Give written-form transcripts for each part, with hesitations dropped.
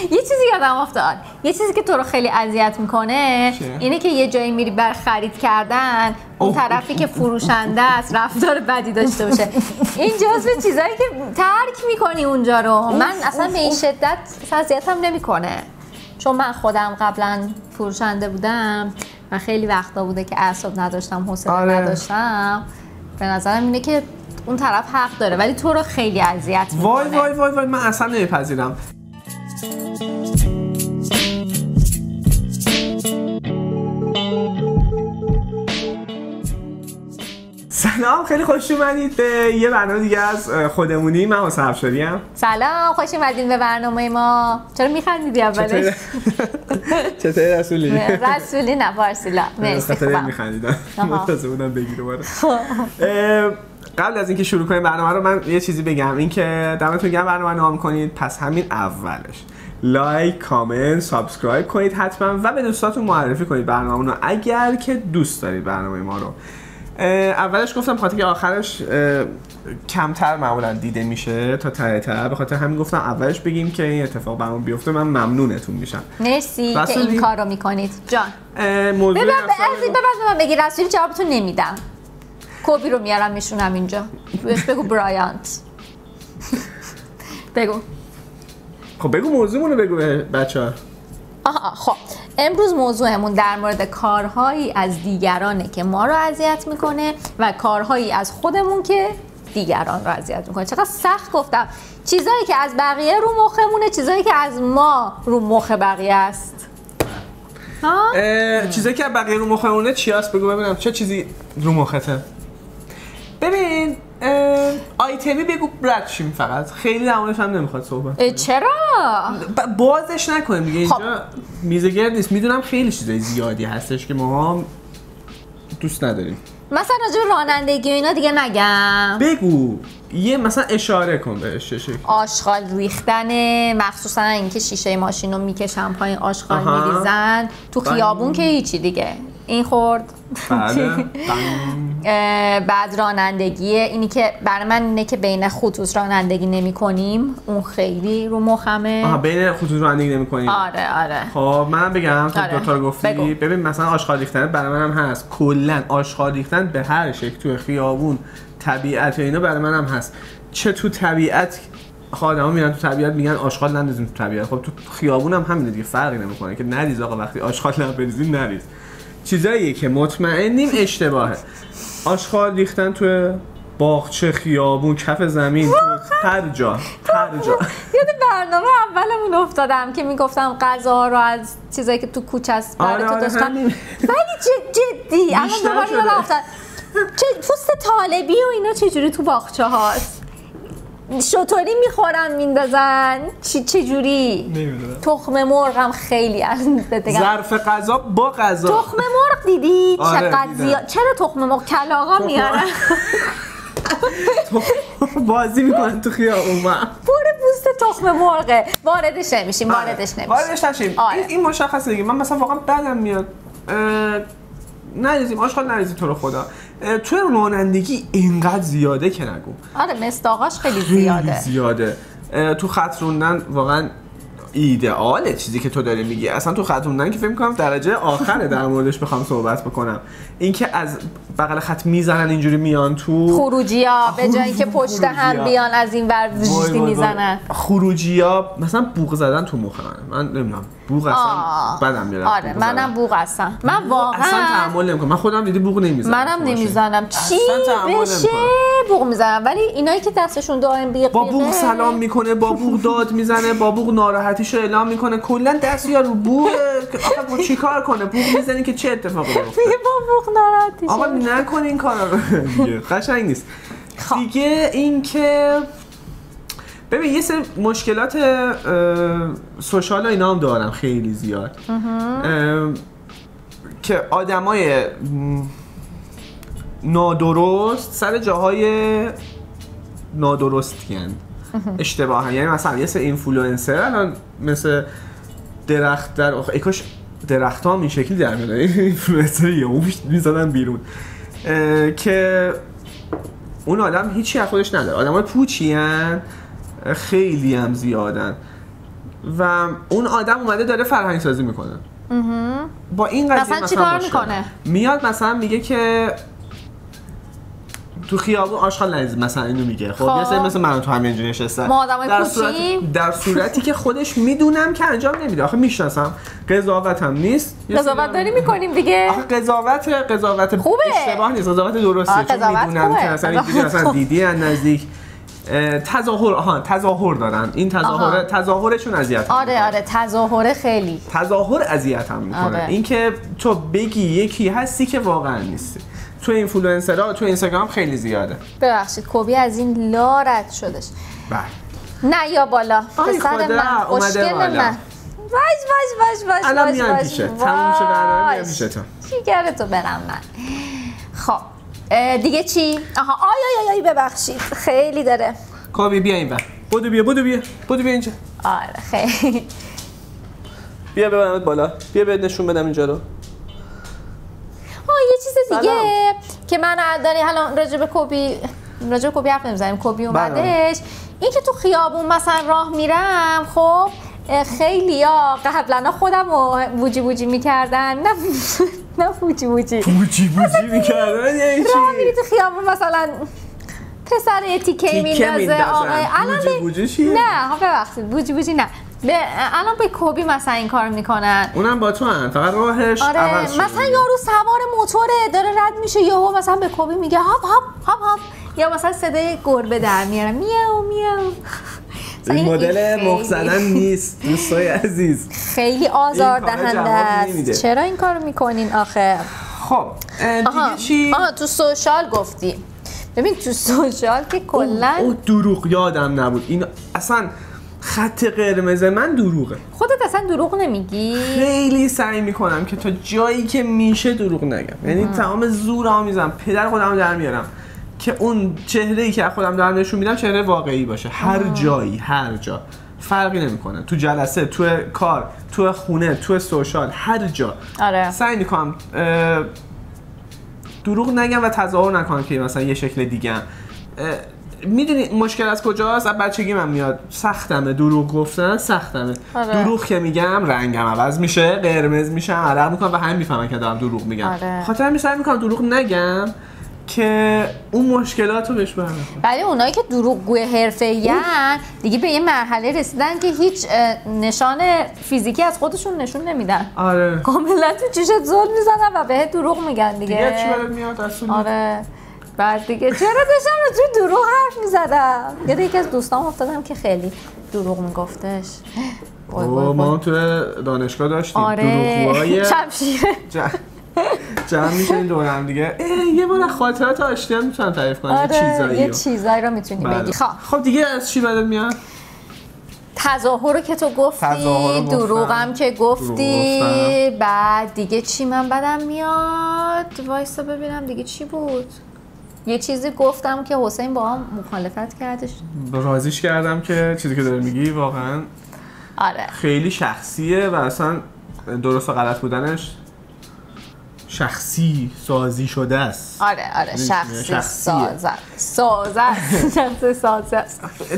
یه چیزی یادم افتاد، یه چیزی که تو رو خیلی اذیت میکنه اینه که یه جایی میری بر خرید کردن، اون طرفی که فروشنده است رفتار بدی داشته باشه. این جزو چیزایی که ترک میکنی اونجا رو. من اصلا به این شدت اذیتم نمیکنه، چون من خودم قبلا فروشنده بودم و خیلی وقتا بوده که اعصاب نداشتم، حوصله نداشتم. به نظرم اینه که اون طرف حق داره، ولی تو رو خیلی اذیت میکنه. وای وای وای وای، من اصلا نمیپذیرم. سلام، خیلی خوش اومدید به یه برنامه دیگه از خودمونی. من حسین افشاریم. سلام، خوش اومدین به برنامه ما. چرا میخندیدی اولش؟ چطوری رسولی؟ رسولی نه، فارسیلا. مرسی. خوبم. میخندیدم. منتظر بودم بگی دوباره. قبل از اینکه شروع کنیم برنامه رو من یه چیزی بگم، این که دمتون گرم برنامه رو نام کنید. پس همین اولش لایک، کامنت، سابسکرایب کنید حتما و به دوستاتون معرفی کنید برنامه رو اگر که دوست دارید برنامه ما رو. اولش گفتم خاطر که آخرش کمتر معمولا دیده میشه تا ته، به خاطر همین گفتم اولش بگیم که این اتفاق برام بیفته. من ممنونتون میشم. مرسی که این کار رو میکنید. جان موضوع من بگی رسولی جوابتون نمیدم. کوبی رو میارم میشونم اینجا. بگو برایانت. بگو. خب بگو موضوعمون رو بگو بچه‌ها. خب امروز موضوعمون در مورد کارهایی از دیگرانه که ما رو اذیت میکنه و کارهایی از خودمون که دیگران رو اذیت میکنه. چقدر سخت گفتم. چیزایی که از بقیه رو مخمونه، چیزایی که از ما رو مخ بقیه است. چیزایی که بقیه رو مخمونه چی هست؟ بگو ببینم چه چیزی رو مخته. ببین آیتمی بگو رد شیم، فقط خیلی در موردش هم نمیخواد صحبت. چرا؟ بازش نکنیم دیگه. اینجا میز گرد نیست. میدونم خیلی چیزای زیادی هستش که ما دوست نداریم. مثلا راجع به رانندگی و اینا دیگه نگم. بگو یه مثلا اشاره کن بهش. چه شکلی؟ آشغال ریختن، مخصوصا اینکه شیشه ماشین رو میکشن پایین آشغال میریزن تو خیابون که هیچی دیگه. این خورد. بله. بعد رانندگیه، اینی که برای من اینه که بین خطوط رانندگی نمی کنیم، اون خیلی رو مخمه. بین خطوط رانندگی نمی کنیم. آره. خب من بگم تو دو تا گفتی. ببین مثلا آشغال ریختن برای منم هست. کلا آشغال ریختن به هر شکل، تو خیابون، طبیعت و اینا برای منم هست. چه تو طبیعت آدما میرن تو طبیعت میگن آشغال نندازیم تو طبیعت. خب تو خیابون هم همینه دیگه، فرقی نمیکنه که نریز. آقا وقتی آشغال نبریزیم نریز. چیزاییه که مطمئنیم اشتباهه. آشغال ریختن تو باغچه، خیابون، کف زمین، تو هر جا. یاد برنامه اولمون افتادم که میگفتم غذا رو از چیزایی که تو کوچه است برای تو دوست کنم. ولی جدی الان دوباره یادم افتاد چه پوست طالبی و اینا چجوری تو باغچه هاست، شطوری میخورن میندازن، چه جوری؟ نمیدونم. تخم مرغ هم خیلی ظرف غذا با غذا. تخم مرغ دیدی؟ آره چقدر زیاد. چرا تخم مرغ کلاغا میارن بازی میکنن تو خیابون. پر پوست تخم مرغه. واردش نمیشیم. واردش نشیم. این مشخصه دیگه. من مثلا واقعا بدم میاد نریزیم آشغال، نریزیم تو رو خدا. توی رانندگی اینقدر زیاده که نگو. آره مصداقاش خیلی زیاده. تو خط روندن واقعا ایدئاله چیزی که تو داری میگی. اصلا تو خط روندن که فکر می‌کنم درجه آخره در موردش بخوام صحبت بکنم. اینکه از بغل خط میزنن اینجوری میان تو خروجی‌ها، به جای اینکه پشت هم بیان از این ور وجدی میزنن. خروجی‌ها مثلا بوق زدن تو مخ من نمیدونم. بوق اصلا بدم میاد. آره منم بوق هستم. من واقعا اصلا تحمل نمی‌کنم. من خودم دیدی بوق نمیزنم. منم نمیزنم. چی بشه بوق میزنم. ولی اینایی که دستشون دائم بیقه با بوق سلام میکنه، با بوق داد میزنه، با بوق ناراحتیشو اعلام میکنه، کلا دست یا رو بوق. آخه چیکار کنه؟ بوق میزنی که چه اتفاقی بیفته؟ با بوق ناراحتیش. آقا نکن این کارا رو دیگه. قشنگ نیست. دیگه این که ببین یه سری مشکلات سوشال و اینا هم دارم خیلی زیاد که آدمای نادرست سر جاهای نادرستی هستند، اشتباهن. یعنی مثلا یه سری اینفلوئنسر الان مثل درخت در کاش درخت ها هم این شکلی در میاد، اینفلوئنسر یهو میزدن بیرون که اون آدم هیچی از خودش نداره. آدمای پوچی ان، خیلی هم زیادن. و اون آدم اومده داره فرهنگ سازی میکنه. با این قضیه مثلا چیکار میکنه؟ میاد مثلا میگه که تو خیابون آشغال نریز، مثلا اینو میگه. خب یه سری مثل من تو همین اینجوری نشستن، ما آدمای کوچی در صورتی که خودش میدونم که انجام نمیده. آخه میشناسم، قضاوتم نیست. قضاوت داری میکنیم دیگه. آخه قضاوت خوبه. اشتباه نیست، قضاوت درسته. چون میدونم که مثلا اینجوری مثلا دیدی از نزدیک تظاهر دارن. این تظاهرشون اذیت. آره تظاهر خیلی تظاهر اذیتم میکنه. اینکه تو بگی یکی هستی که واقعا نیستی. تو اینفلوئنسرها تو اینستاگرام خیلی زیاده. ببخشید کوبی از این لا رد شدش. بله. نه یا بالا پسر من خوشگل من. واش الان میام پیشت. تموم شد برنامه میام پیشت تو. جیگرتو برم من. خب دیگه چی؟ آها آی ببخشید خیلی داره. کوبی بیا این بر. بدو بیا اینجا. آره خیلی. بیا ببرمت بالا. بیا بهت نشون بدم اینجا رو. یه چیز دیگه که من داری الان راجع به کوبی حرف نمیزنیم. کوبی اومدش. این که تو خیابون مثلا راه میرم، خب خیلیا قبلا خودمو بوجی میکردن. نه بوجی میکردن. یعنی چی؟ راه میری تو خیابون مثلا پسر تیکه میندازه. الان نه ببخشید بوجی نه. الان به کوبی مثلا این کار میکنن. اونم با تو هم فقط راهش عوض شده. مثلا یارو سوار موتوره داره رد میشه، یهو مثلا به کوبی میگه هاپ یا مثلا صدای گربه در میاره میاو. این مدل مخزنن نیست دوستای عزیز. خیلی آزاردهنده است. چرا این کارو میکنین آخه؟ خب دیگه چی؟ تو سوشال گفتی. ببین تو سوشال که کلا دروغ یادم نبود. این اصلا خط قرمز من دروغه. خودت اصلا دروغ نمیگی؟ خیلی سعی میکنم که تا جایی که میشه دروغ نگم. یعنی تمام زورمو میزنم، پدر خودمو در میارم که اون چهره‌ای که خودم دارم نشون میدم چهره واقعی باشه. هر جا فرقی نمیکنه. تو جلسه، تو کار، تو خونه، تو سوشال، هر جا. آره. سعی میکنم دروغ نگم و تظاهر نکنم که مثلا یه شکل دیگه. میدونی مشکل از کجاست؟ از بچگی من میاد سختمه دروغ گفتن، سختمه. دروغ که میگم رنگم عوض میشه، قرمز میشم، عرق میکنم و همین میفهمن که دارم دروغ میگم. خاطر همین سعی میکنم دروغ نگم که اون مشکلات رو بهش برنخوره. ولی اونایی که دروغگوی حرفه‌این دیگه به یه مرحله رسیدن که هیچ نشان فیزیکی از خودشون نشون نمیدن. آره. کاملا تو چشت زل میزنن و بهت دروغ میگن دیگه. چی برات میاد اصلا؟ آره. بعد دیگه چرا داشتم تو دروغ حرف میزدم؟ یکی از دوستام افتادم که خیلی دروغ میگفتش. ما تو دانشگاه داشتیم. آره. دروغگوهای شمشیره. جمع میشین دور هم دیگه. یه بار خاطرات آشتی هم میتونم تعریف کنم. آره یه چیزایی رو میتونی بگی. خب دیگه از چی بدت میاد؟ تظاهر رو که تو گفتی، دروغم که گفتی، بعد دیگه چی من بدم میاد؟ وایسا ببینم دیگه چی بود. یه چیزی گفتم که حسین با هم مخالفت کردش. راضیش کردم که چیزی که داره میگی واقعا آره خیلی شخصیه و اصلا درست و غلط بودنش شخصی سازی شده است. آره شخصی سازه است.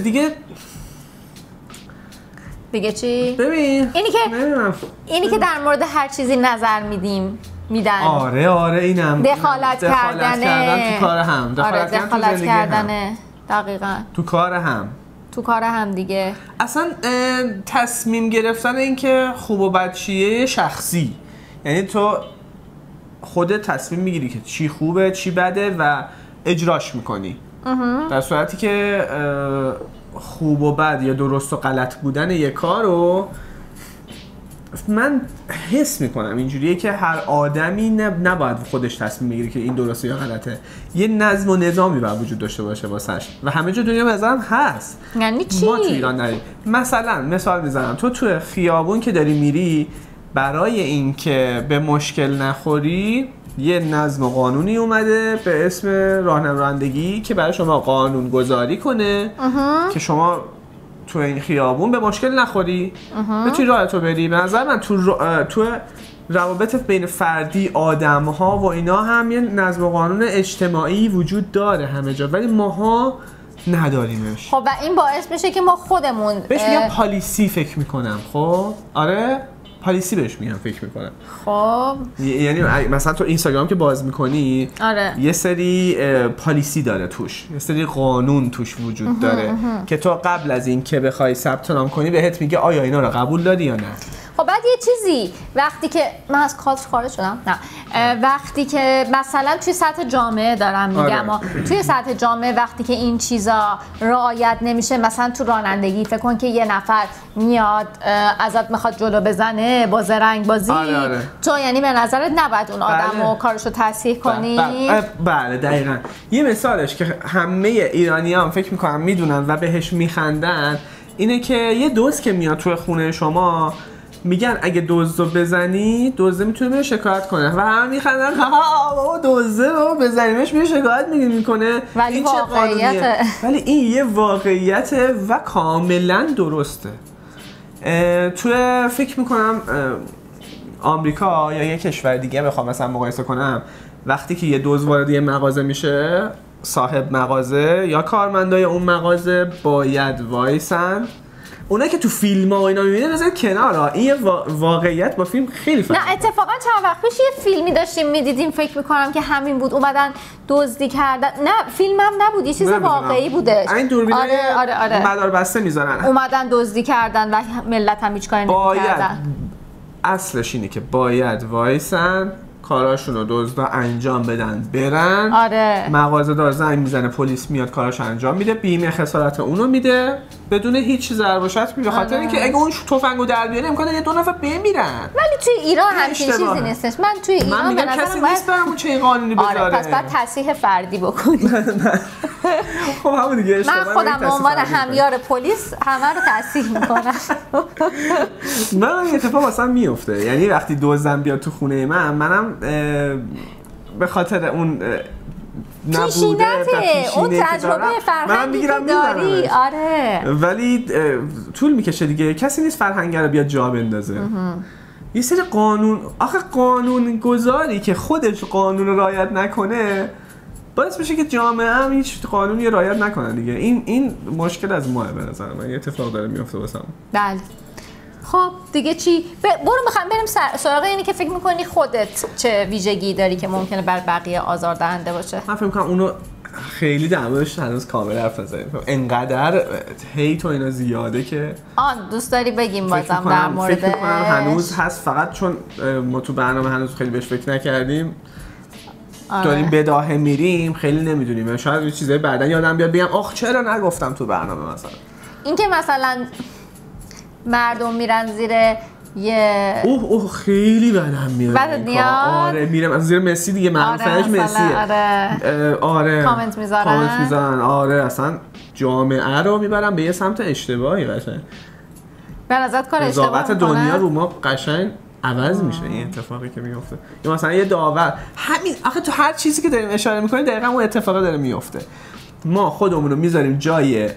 دیگه چی؟ ببین اینی که در مورد هر چیزی نظر میدن. آره اینم دخالت کردنه تو کار هم. دخالت کردنه دقیقاً. تو کار هم دیگه. اصلا تصمیم گرفتن این که خوب و بد چیه شخصی. یعنی تو خودت تصمیم میگیری که چی خوبه چی بده و اجراش میکنی. در صورتی که خوب و بد یا درست و غلط بودن یک کار رو من حس میکنم اینجوریه که هر آدمی نباید خودش تصمیم بگیره که این درسته یا غلطه. یه نظم و نظامی باید وجود داشته باشه واسش و همه جا دنیا بزنم هست. یعنی چی؟ ما تو ایران نداریم. مثلا مثال میزنم، تو خیابون که داری میری، برای اینکه به مشکل نخوری یه نظم و قانونی اومده به اسم راهنمایندگی که برای شما قانون گذاری کنه که شما تو این خیابون به مشکل نخوری، بتونی راحتو بری. به نظر من تو روابط بین فردی آدم‌ها و اینا هم یه نظم و قانون اجتماعی وجود داره همه جا، ولی ماها نداریمش. خب و این باعث میشه که ما خودمون بهش میگم پالیسی فکر میکنم. خب آره پالیسی بهش میگم فکر میکنم. خب یعنی مثلا تو اینستاگرام که باز میکنی آره. یه سری پالیسی داره توش، یه سری قانون توش وجود داره که تو قبل از این که بخوای ثبت نام کنی بهت میگه آیا اینا رو قبول داری یا نه. خب بعد یه چیزی وقتی که من از کادر خارج شدم نه وقتی که مثلا توی سطح جامعه دارم میگم توی سطح جامعه وقتی که این چیزا رعایت نمیشه، مثلا تو رانندگی فکر کن که یه نفر میاد ازت میخواد جلو بزنه با زرنگ بازی تو یعنی به نظرت نباید اون آدمو کارشو تصحیح کنی؟ بله دقیقاً. یه مثالش که همه ایرانیان فکر میکنم میدونن و بهش میخندن اینه که یه دزد که میاد توی خونه شما میگن اگه دزدو بزنی دزده میتونه بره شکایت کنه و همه میخندن بابا دزده بابا بزنیمش میره شکایت میکنه. ولی این چه قانونیه؟ ولی این یه واقعیته و کاملا درسته. توی فکر میکنم آمریکا یا یه کشور دیگه بخوام مثلا مقایسه کنم، وقتی که یه دزد وارد یه مغازه میشه صاحب مغازه یا کارمندای اون مغازه باید وایسن. اونا که تو فیلم ها و اینا میبینه بذارید کنار، این واقعیت با فیلم خیلی فرق. نه اتفاقا چند وقت پیش یه فیلمی داشتیم میدیدیم فکر میکنم که همین بود، اومدن دزدی کردن. نه فیلم هم نبود، یه چیز واقعی بوده. این دوربینای مدار بسته میذارن اومدن دزدی کردن و ملت هم هیچ کاری نمی‌کردن. اصلش اینه که باید وایسن کاراشونو دزدا انجام بدن برن. مغازه دار زنگ میزنه پلیس میاد کاراشو انجام میده، بیمه خسارت اونو میده بدون هیچ ضرر و شتمی، به خاطر اینکه اگه اون تفنگو در بیاره امکانه یه دو نفر بمیرن. ولی توی ایران همچین چیزی نیستش. من توی ایران به نظرم کسی نیست برامون چه قانونی بذاره. پس بعد تصحیح فردی بکنی. خب همون دیگه من خودم به عنوان همیار پلیس همه رو تصحیح میکنم. من این اتفاق اصلا میفته، یعنی وقتی دزدم بیاد تو خونه منم به خاطر اون نبوده اون تجربه فرهنگی که داری ولی طول میکشه دیگه، کسی نیست فرهنگ رو بیاد جا بندازه. یه سری قانون، آخه قانون گذاری که خودش قانون رو رعایت نکنه باعث میشه که جامعه هم هیچ قانونی رعایت نکنه دیگه. این مشکل از ماه به نظر من یه اتفاق داره میفته واسم. بله. خب دیگه چی؟ برو میخوام بریم سراغ اینی که فکر میکنی خودت چه ویژگی داری که ممکنه بر بقیه آزاردهنده باشه. من فکر میکنم اونو خیلی در موردش هنوز کامل حرف نزدیم. انقدر هیت و اینا زیاده که دوست داری بگیم بازم در موردش. فکر میکنم هنوز هست، فقط چون ما تو برنامه هنوز خیلی بهش فکر نکردیم. داریم بداهه میریم خیلی نمیدونیم، شاید یه چیزای بعدن یادم بیاد بگم آخ چرا نگفتم تو برنامه. مثلا اینکه مثلا مردم میرن زیر یه خیلی بدم میاد. آره میرم از زیر مسی دیگه، مردم فرش مسیه. آره کامنت میذارن. آره اصلا جامعه رو میبرن به یه سمت اشتباهی قشنگ. به نظرت کار اشتباه میکنه. دنیا رو ما قشنگ عوض میشه این اتفاقی که میفته. یا مثلا یه داور همین آخه تو هر چیزی که داریم اشاره میکنیم دقیقاً اون اتفاقا داره میفته. ما خودمون رو میذاریم جای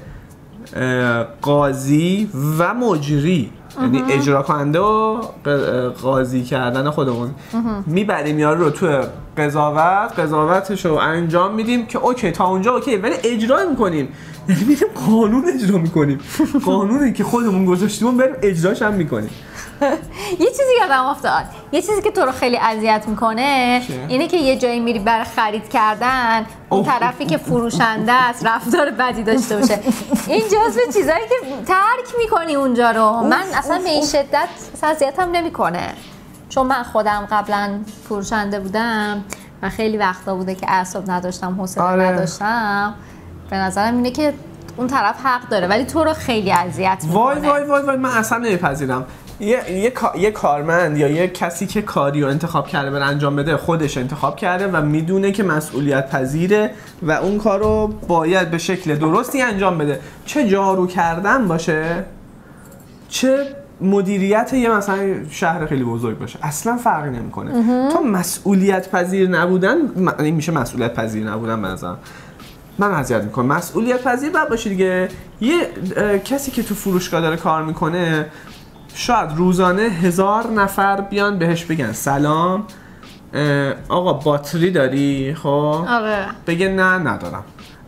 قاضی و مجری، یعنی اجرا کننده و قاضی کردن خودمون. میبریم یارو رو تو قضاوتش رو انجام میدیم که اوکی تا اونجا اوکی، ولی اجرا میکنیم یعنی میریم قانون اجرا میکنیم. قانونی که خودمون گذاشتیم بریم اجراش هم میکنیم. یه چیزی یادم افتاد، یه چیزی که تو رو خیلی اذیت میکنه اینه که یه جایی میری برای خرید کردن اون طرفی که فروشنده است رفتار بدی داشته باشه. این جزو چیزایی که ترک میکنی اونجا رو. من اصلا به این شدت اذیتم نمیکنه، چون من خودم قبلا فروشنده بودم و خیلی وقتا بوده که اعصاب نداشتم، حوصله نداشتم. به نظرم اینه که اون طرف حق داره، ولی تو رو خیلی اذیت میکنه. وای من اصلا نمیپذیرم. یه کارمند یا یه کسی که کاری رو انتخاب کرده بر انجام بده خودش انتخاب کرده و میدونه که مسئولیت پذیره و اون کار رو باید به شکل درستی انجام بده، چه جارو کردن باشه چه مدیریت یه مثلا شهر خیلی بزرگ باشه، اصلا فرقی نمیکنه. تو مسئولیت پذیر نبودن، این میشه مسئولیت پذیر نبودن. به نظرم من اذیت میکنه. مسئولیت پذیر باید باشه دیگه. یه کسی که تو فروشگاه داره کار میکنه شاید روزانه 1000 نفر بیان بهش بگن سلام آقا باتری داری؟ خب آره. بگه نه ندارم.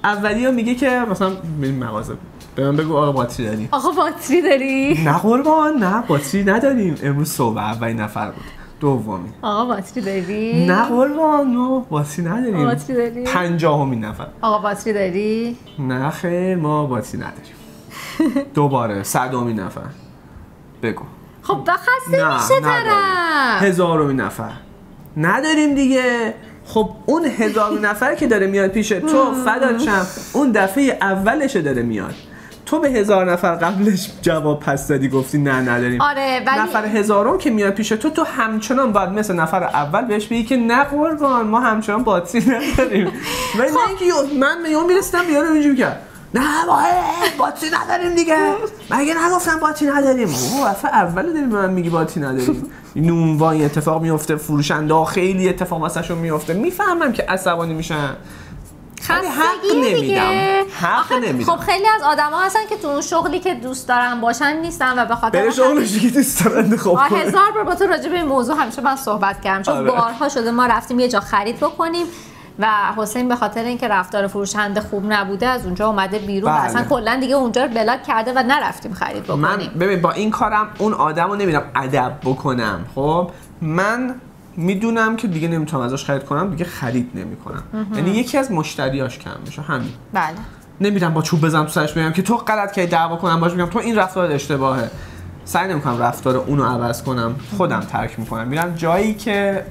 اولیه میگه که مثلا میریم مغازه، به من بگو آقا باتری داری؟ آقا باتری داری؟ نه قربان، نه باتری نداریم. امروز صبح اولین نفر بود. دومی آقا باتری داری؟ نه قربان، نه باتری نداریم. باتری داری؟ پنجاهمین نفر آقا باتری داری؟ نه خیر ما باتری نداریم. دوباره صدومین نفر بگو. خب خسته میشه طرف. هزارمین نفر نداریم دیگه. خب اون 1000 نفر که داره میاد پیش تو فدات شم، اون دفعه اولشه داره میاد، تو به 1000 نفر قبلش جواب پس دادی گفتی نه نداریم. آره ولی نفر 1000م که میاد پیش تو همچنان باید مثل نفر اول بهش بگی که نه قربان ما همچنان باتری نداریم. و نه اینکه من یهو میرسیدم بیارم اینجوری کرد نه باتری نداریم دیگه، مگه نگفتم باتری نداریم؟ اوه دفعه اول داری به من میگی باتری نداریم. نونوا این اتفاق میفته، فروشنده ها خیلی اتفاق واسهشون میفته. میفهمم که عصبانی میشن، خیلی حق نمیدم. حق نمیدم. خب خیلی از آدما هستن که تو اون شغلی که دوست دارن باشن نیستن و به خاطر بره شغلش که دوست دارن انتخاب کنه. 1000 بار با تو راجع به این موضوع همیشه من صحبت کردم، چون بارها شده ما رفتیم یه جا خرید بکنیم و حسین به خاطر اینکه رفتار فروشنده خوب نبوده از اونجا اومده بیرون و اصلا کلا دیگه اونجا رو بلاک کرده و نرفتیم خرید بکنیم. من ببین با این کارم اون آدمو نمیدم ادب بکنم. خب من میدونم که دیگه نمیتونم ازش خرید کنم، دیگه خرید نمیکنم. یعنی یکی از مشتریاش کم میشه، همین. بله. نمیدونم با چوب بزنم تو سرش بگم که تو غلط کردی دعوا کنم باش، میگم تو این رفتار اشتباهه. سعی نمیکنم رفتار اونو عوض کنم، خودم ترک میکنم، میرم جایی که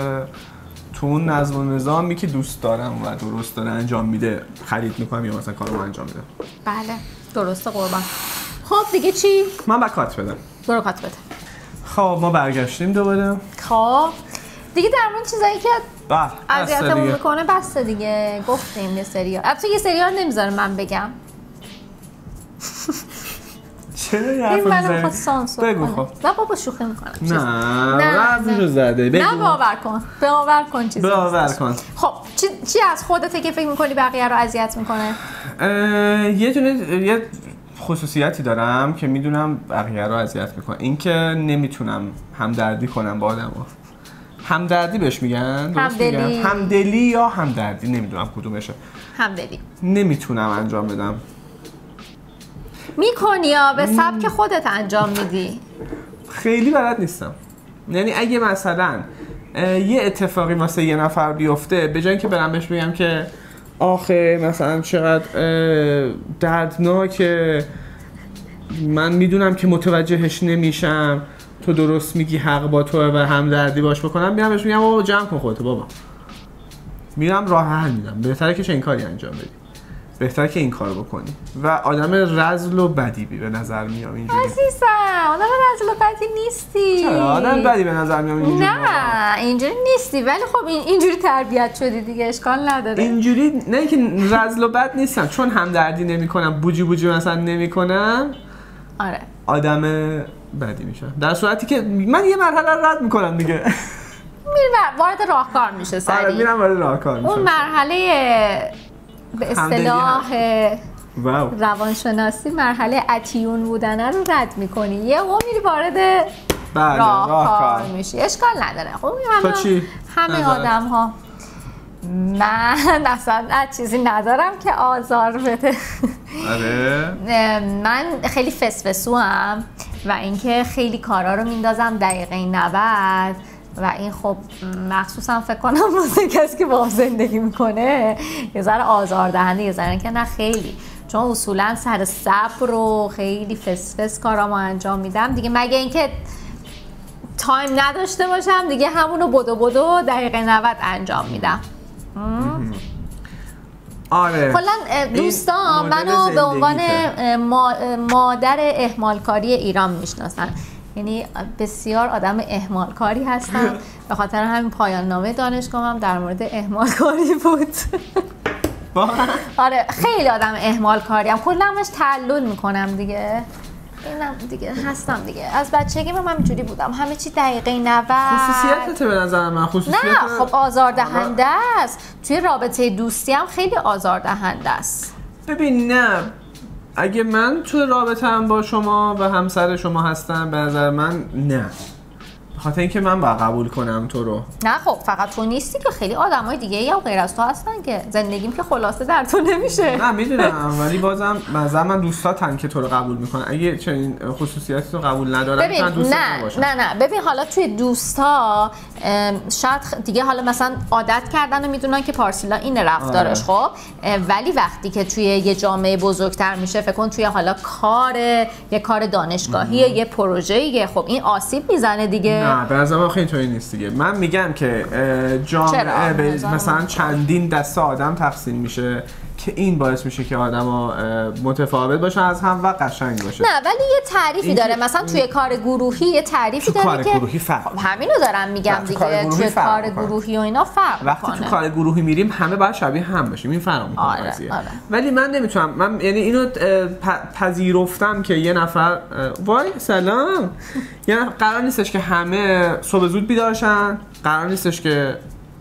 تو اون نظم و نظامی که دوست دارم و درست داره انجام میده خرید میکنم یا مثلا کارو انجام میدم. بله درسته قربان. خب دیگه چی؟ من با کات بدم. برو کات بده. خب ما برگشتیم دوباره. خب دیگه در مورد چیزایی که اذیتمون میکنه بسته دیگه، گفتیم یه سریال. البته یه سریال نمیذاره من بگم. چرا یه حرف میزنی؟ بگو خب. نه بابا شوخی میکنم. نه حرفشو زده. بگو. نه باور کن چیزی. باور کن. خب چی از خودته که فکر میکنی بقیه رو اذیت میکنه؟ یه خصوصیتی دارم که میدونم بقیه رو اذیت میکنه، این که نمیتونم همدردی کنم با آدم‌ها. همدردی بهش میگن؟ همدلی یا همدردی، نمیدونم کدومشه. همدلی. نمیتونم انجام بدم. میکنی یا به سبک خودت انجام میدی؟ خیلی بلد نیستم. یعنی اگه مثلا یه اتفاقی واسه یه نفر بیفته، به جای اینکه برم بهش بگم که آخه مثلا چقدر دردناکه، من میدونم که متوجهش نمیشم، تو درست میگی حق با توه و همدردی باش بکنم، میرم بهش میگم بابا جمع کن خودتو بابا. میرم راه حل میدم. بهتره که چه این کاری انجام بدی. بهتره که این کارو بکنی. و آدم رذل و بدی به نظر میام اینجوری. عزیزم آدم رذل و بدی نیستی. چرا آدم بدی به نظر میام اینجوری؟ نه اینجوری نیستی، ولی خب اینجوری تربیت شدی دیگه، اشکال نداره. اینجوری نه که رذل و بد نیستم، چون همدردی نمیکنم، بوجی مثلا نمیکنم. آره. آدم بدی میشم. در صورتی که من یه مرحله رد میکنم دیگه. وارد راهکار میشه سری. آره میرم وارد راهکار میشم. اون مرحله به اصطلاح روانشناسی مرحله اتیون بودن رو رد میکنی، یه هم میری وارد راهکار میشی، اشکال نداره. خب همه آدم ها. من اصلا چیزی ندارم که آزار بده. آره من خیلی فسفسو هم و اینکه خیلی کارا رو میندازم دقیقه 90 و این خب مخصوصا فکر کنم واسه کسی که با زندگی میکنه یه ذره آزاردهنده، یه ذره که نه خیلی، چون اصولا سر صبر رو خیلی فسفس کارامو انجام میدم دیگه، مگه اینکه تایم نداشته باشم دیگه همونو بدو دقیقه 90 انجام میدم. آره کلا دوستان منو به عنوان مادر اهمالکاری ایران میشناسن، یعنی بسیار آدم اهمالکاری هستم. به خاطر همین پایان نامه دانشگاهم در مورد اهمالکاری بود. آره خیلی آدم اهمالکاریم، کلا همش تعلل میکنم دیگه. اینم دیگه هستم دیگه، از بچگی من اینجوری بودم، همه چی دقیقه 90. خصوصیتته به نظر من. نه خب آزاردهنده است، توی رابطه دوستی هم خیلی آزاردهنده است. ببین نه، اگه من توی رابطه هم با شما و همسر شما هستم به نظر من نه، خاطر اینکه من باید قبول کنم تو رو. نه خب فقط تو نیستی که خیلی آدمای دیگه یا غیر از تو هستن که زندگیم که خلاصه در تو نمیشه. نه میدونم ولی بازم من دوستاتم که تو رو قبول میکنن. اگه چنین خصوصیاتی رو قبول ندارم من دوست نباشم. نه ببین حالا توی دوستا شاید دیگه حالا مثلا عادت کردن و میدونن که پارسیلا این رفتارش خب، ولی وقتی که توی یه جامعه بزرگتر میشه فکر کن توی حالا یه کار دانشگاهی یه پروژه‌ای، خب این آسیب میزنه دیگه. نه به نظرم خیلی اینطوری نیست دیگه. من میگم که جامعه مثلا چندین دسته آدم تقسیم میشه که این باعث میشه که آدما متفاوت باشن از هم و قشنگ باشه. نه ولی یه تعریفی داره، مثلا توی کار گروهی یه تعریفی داره که همینو دارم میگم دیگه، توی کار گروهی و اینا فرق وقتی تو کار گروهی میریم همه باید شبیه هم باشیم، این فرق میکنه قضیه. ولی من نمیتونم، من یعنی اینو پذیرفتم که یه نفر وای سلام یعنی قرار نیستش که همه صبح زود بیدار شن، قرار نیستش که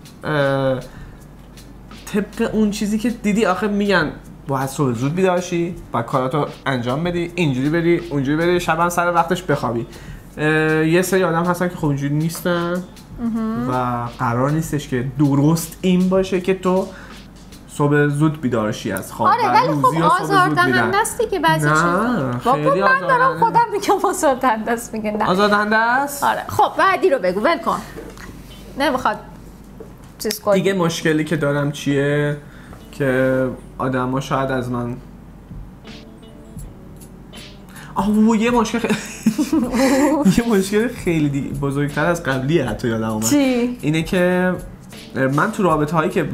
طبق اون چیزی که دیدی آخه میگن باید صبح زود بیدار شی، باید کاراتو انجام بدی، اینجوری بری اونجوری بری، شب هم سر وقتش بخوابی. یه سری آدم هستن که خب اینجوری نیستن و قرار نیستش که درست این باشه که تو صبح زود بیدار شی از خواب. آره ولی خب آزاردهنده است دیگه بعضی چیزا. خیلی من دارم خودم میگم آزاردهنده است، میگن نه آزاردهنده است. آره خب بعدی رو بگو ول کن. نمیخواد دیگه مشکلی که دارم چیه که آدم ها شاید از من یه مشکل خیلی بزرگتر از قبلیه حتی یادم اومد. چی؟ اینه که من تو رابطه هایی که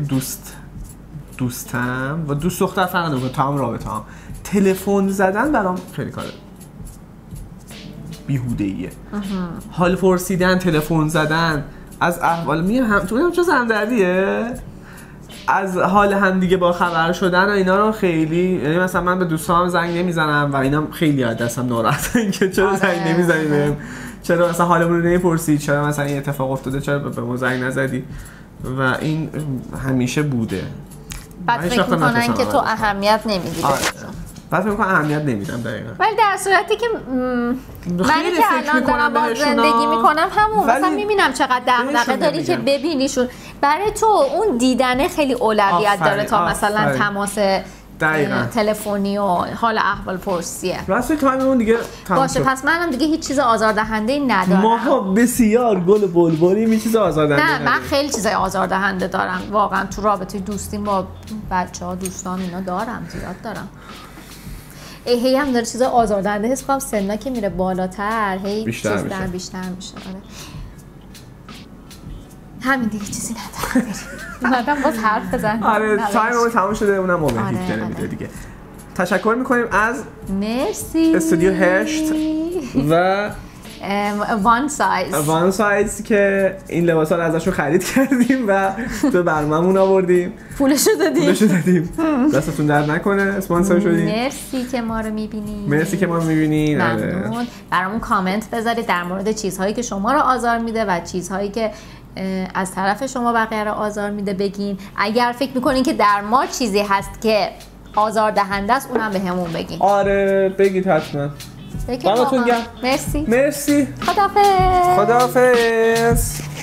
دوستم و دوست دختر فرق نمیکنه، تمام رابطه هم تلفن زدن برام خیلی کار بیهوده ایه. حال پرسیدن، تلفن زدن، از احوال تو چه همدردیه، از حال هم دیگه با خبر شدن و اینا رو خیلی، یعنی مثلا من به دوستام زنگ نمیزنم و اینا خیلی از دستم ناراحتن که چرا زنگ نمیزنی بهم، چرا مثلا حالمون رو نمیپرسی، چرا مثلا این اتفاق افتاده چرا به ما زنگ نزدی، و این همیشه بوده. بعد فکر میکنن که تو اهمیت نمیدی. بعد فکر میکنم اهمیت نمیدم دقیقاً. ولی در صورتی که من که الان دارم با زندگی میکنم همون مثلا میبینم چقدر دغدغه داری که ببینیشون، برای تو اون دیدنه خیلی اولویت داره تا مثلا تماس تلفنی و حال احوال پرسیه. واسه تایممون دیگه باشه پس منم دیگه هیچ چیز آزاردهنده‌ای ندارم. ما بسیار گل بلبلی هیچ چیز آزاردهنده نه من خیلی چیزای آزاردهنده دارم واقعا تو رابطه دوستیم با بچه‌ها دوستان اینا دارم، زیاد دارم. هی هم داره چیزا آزاردهنده حس کنم سنا که میره بالاتر هی بیشتر میشه. آره همین دیگه چیزی ندارم. اومدم باز حرف بزنم. آره تایممون تموم شده، اونم اومدید میده دیگه. تشکر میکنیم از مرسی استودیو هشت و وان سایز که این لباسا رو ازشون خرید کردیم و تو برنامه‌مون آوردیم، پولشو دادیم. دستتون درد نکنه، اسپانسر شدیم. مرسی که ما رو میبینید. ممنون. برامون کامنت بذارید در مورد چیزهایی که شما رو آزار میده و چیزهایی که از طرف شما بقیه رو آزار میده بگین. اگر فکر میکنین که در ما چیزی هست که آزاردهنده است اونم بهمون بگین. آره بگید حتما. دمتون گرم. مرسی. خداحافظ.